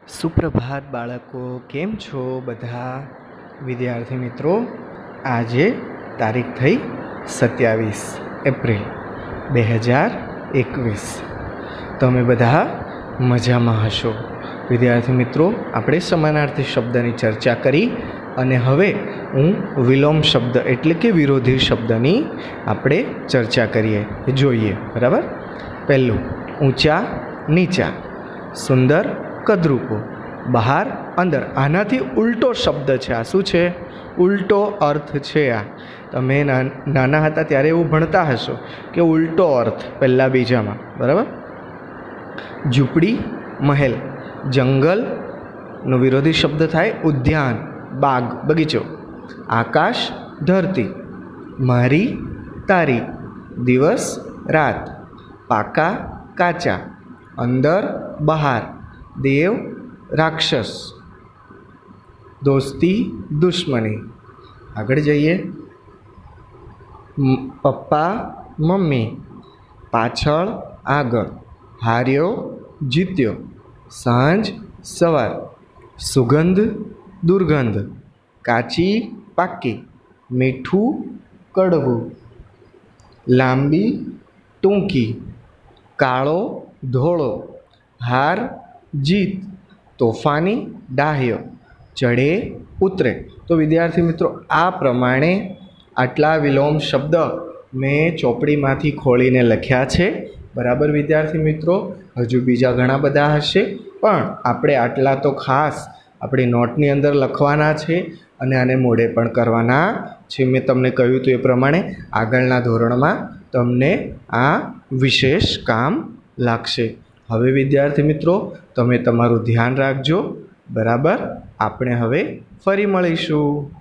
સુપ્રભાત બાળકો, કેમ છો બધા વિદ્યાર્થી મિત્રો? આજે તારીખ થઈ 27 એપ્રિલ 2021. તમે બધા મજામાં હશો. વિદ્યાર્થી મિત્રો, આપણે સમાનાર્થી શબ્દની ચર્ચા કરી અને હવે હું વિલોમ શબ્દ એટલે કે વિરોધી શબ્દની આપણે ચર્ચા કરીએ, જોઈએ. બરાબર? પહેલું, ઊંચા નીચા, સુંદર કદરૂપો, બહાર અંદર. આનાથી ઉલટો શબ્દ છે. આ શું છે? ઉલટો અર્થ છે. આ તમે નાના હતા ત્યારે એવું ભણતા હશો કે ઉલટો અર્થ પહેલાં બીજામાં. બરાબર? ઝૂંપડી મહેલ, જંગલનો વિરોધી શબ્દ થાય ઉદ્યાન, બાગ, બગીચો. આકાશ ધરતી, મારી તારી, દિવસ રાત, પાકા કાચા, અંદર બહાર, દેવ રાક્ષસ, દોસ્તી દુશ્મની. આગળ જઈએ. પપ્પા મમ્મી, પાછળ આગળ, હાર્યો જીત્યો, સાંજ સવાર, સુગંધ દુર્ગંધ, કાચી પાકી, મીઠું કડવું, લાંબી ટૂંકી, કાળો ધોળો, હાર જીત, તોફાની ડાહ્યો, ચડે ઉતરે. તો વિદ્યાર્થી મિત્રો, આ પ્રમાણે આટલા વિલોમ શબ્દ મેં ચોપડીમાંથી ખોલીને લખ્યા છે. બરાબર વિદ્યાર્થી મિત્રો? હજુ બીજા ઘણા બધા હશે, પણ આપણે આટલા તો ખાસ આપણી નોટની અંદર લખવાના છે અને આને મોઢે પણ કરવાના છે. મેં તમને કહ્યું હતું એ પ્રમાણે આગળના ધોરણમાં તમને આ વિશેષ કામ લાગશે. હવે વિદ્યાર્થી મિત્રો, તમે તમારું ધ્યાન રાખજો. બરાબર? આપણે હવે ફરી મળીશું.